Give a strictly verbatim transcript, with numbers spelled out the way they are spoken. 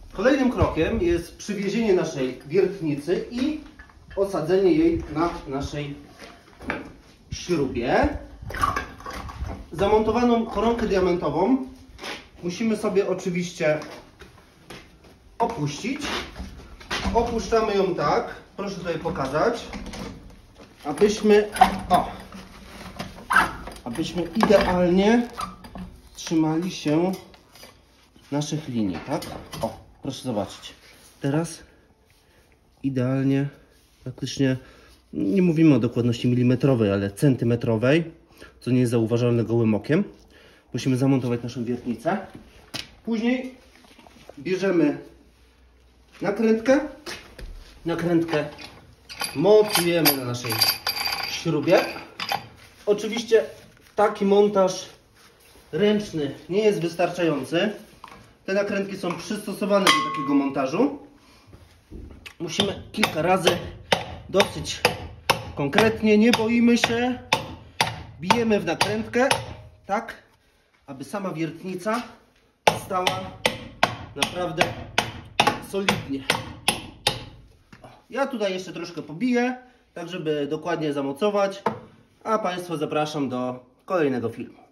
Kolejnym krokiem jest przywiezienie naszej wiertnicy i osadzenie jej na naszej śrubie. Zamontowaną koronkę diamentową musimy sobie oczywiście opuścić. Opuszczamy ją tak, proszę tutaj pokazać, abyśmy, o, abyśmy idealnie trzymali się naszych linii, tak? O, proszę zobaczyć. Teraz idealnie, praktycznie, nie mówimy o dokładności milimetrowej, ale centymetrowej, co nie jest zauważalne gołym okiem. Musimy zamontować naszą wiertnicę. Później bierzemy nakrętkę. Nakrętkę montujemy na naszej śrubie. Oczywiście taki montaż ręczny nie jest wystarczający. Te nakrętki są przystosowane do takiego montażu. Musimy kilka razy dosyć konkretnie, nie boimy się. Bijemy w nakrętkę, tak, aby sama wiertnica stała naprawdę solidnie. Ja tutaj jeszcze troszkę pobiję, tak żeby dokładnie zamocować, a Państwa zapraszam do kolejnego filmu.